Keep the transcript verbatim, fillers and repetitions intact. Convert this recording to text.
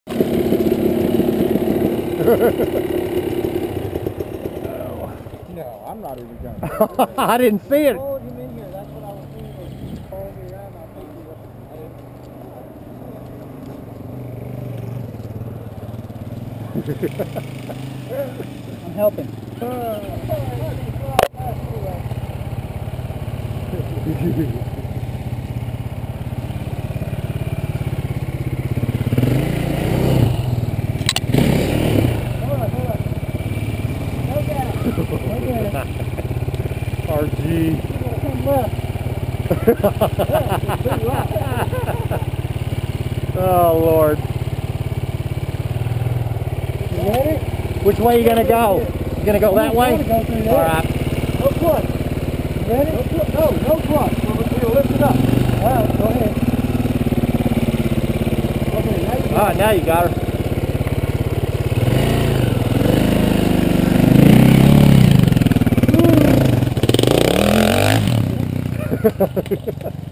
No, I'm not even going to. I didn't see it. Oh, you mean here? That's what I was thinking. Followed me around. I think you were. I'm helping. R G. Oh Lord. You ready? Which way are you gonna go? You gonna go that way? Go through there. All right. No clutch. You ready? No, clutch. no, no clutch. We're going to lift it up. All right, go ahead. Okay, now you got All right, now you got her.